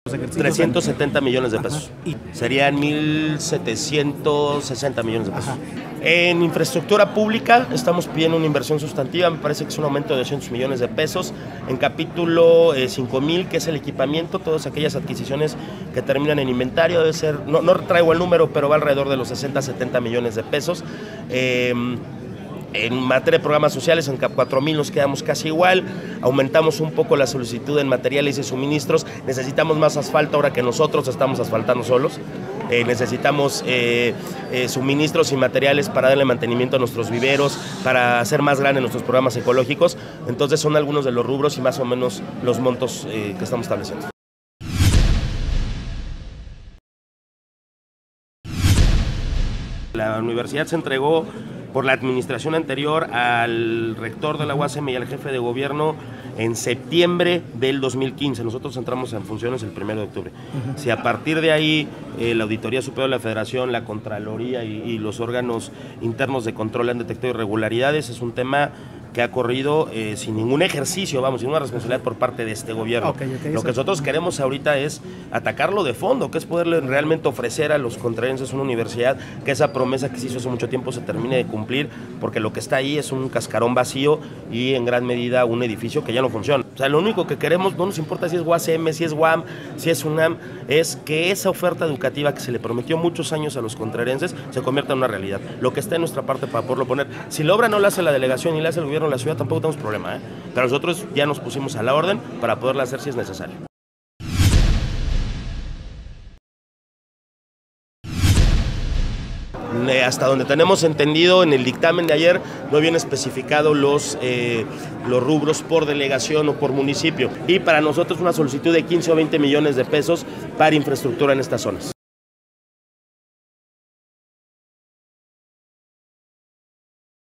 370 millones de pesos. Serían 1.760 millones de pesos. En infraestructura pública estamos pidiendo una inversión sustantiva, me parece que es un aumento de 200 millones de pesos. En capítulo 5.000, que es el equipamiento, todas aquellas adquisiciones que terminan en inventario, debe ser, no traigo el número, pero va alrededor de los 60-70 millones de pesos. En materia de programas sociales, en CAP 4000 nos quedamos casi igual, aumentamos un poco la solicitud en materiales y suministros, necesitamos más asfalto ahora que nosotros estamos asfaltando solos, necesitamos suministros y materiales para darle mantenimiento a nuestros viveros, para hacer más grandes nuestros programas ecológicos, entonces son algunos de los rubros y más o menos los montos que estamos estableciendo. La universidad se entregó por la administración anterior al rector de la UASM y al jefe de gobierno en septiembre del 2015. Nosotros entramos en funciones el 1 de octubre. Si a partir de ahí la Auditoría Superior de la Federación, la Contraloría y los órganos internos de control han detectado irregularidades, es un tema que ha corrido sin ningún ejercicio, sin una responsabilidad por parte de este gobierno. Lo que nosotros queremos ahorita es atacarlo de fondo, que es poderle realmente ofrecer a los contrarienses una universidad, que esa promesa que se hizo hace mucho tiempo se termine de cumplir, porque lo que está ahí es un cascarón vacío y en gran medida un edificio que ya no funciona. O sea, lo único que queremos, no nos importa si es UASM, si es UAM, si es UNAM, es que esa oferta educativa que se le prometió muchos años a los contrarienses se convierta en una realidad. Lo que está en nuestra parte para poderlo poner. Si la obra no la hace la delegación y la hace el gobierno de la ciudad, tampoco tenemos problema, pero nosotros ya nos pusimos a la orden para poderla hacer si es necesario. Hasta donde tenemos entendido, en el dictamen de ayer no vienen especificados los rubros por delegación o por municipio, y para nosotros una solicitud de 15 o 20 millones de pesos para infraestructura en estas zonas.